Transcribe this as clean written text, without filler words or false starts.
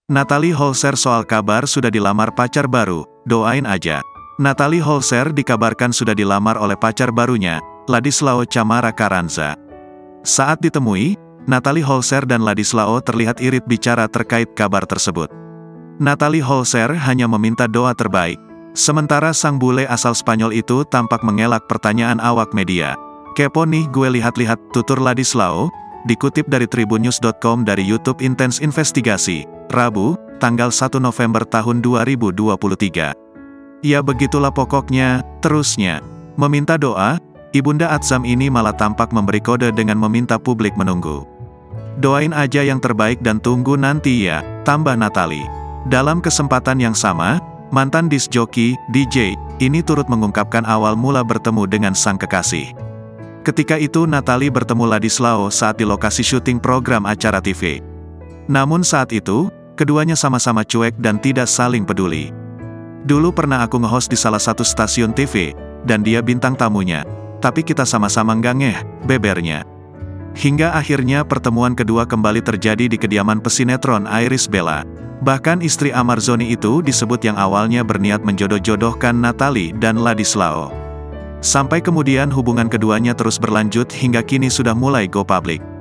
Natalie Holzer soal kabar sudah dilamar pacar baru, doain aja. Natalie Holzer dikabarkan sudah dilamar oleh pacar barunya, Ladislao Camara Carranza. Saat ditemui, Natalie Holzer dan Ladislao terlihat irit bicara terkait kabar tersebut. Natalie Holzer hanya meminta doa terbaik. Sementara sang bule asal Spanyol itu tampak mengelak pertanyaan awak media. Kepo nih gue lihat-lihat, tutur Ladislao, dikutip dari tribunnews.com dari YouTube Intens Investigasi, Rabu, tanggal 1 November tahun 2023. Ya begitulah pokoknya, terusnya. Meminta doa, Ibunda Atsam ini malah tampak memberi kode dengan meminta publik menunggu. Doain aja yang terbaik dan tunggu nanti ya, tambah Natalie. Dalam kesempatan yang sama, mantan disc joki, DJ, ini turut mengungkapkan awal mula bertemu dengan sang kekasih. Ketika itu Natalie bertemu Ladislao saat di lokasi syuting program acara TV. Namun saat itu, keduanya sama-sama cuek dan tidak saling peduli. Dulu pernah aku nge-host di salah satu stasiun TV, dan dia bintang tamunya. Tapi kita sama-sama nggak ngeh, bebernya. Hingga akhirnya pertemuan kedua kembali terjadi di kediaman pesinetron Iris Bella. Bahkan istri Amarzoni itu disebut yang awalnya berniat menjodoh-jodohkan Natalie dan Ladislao. Sampai kemudian hubungan keduanya terus berlanjut hingga kini sudah mulai go public.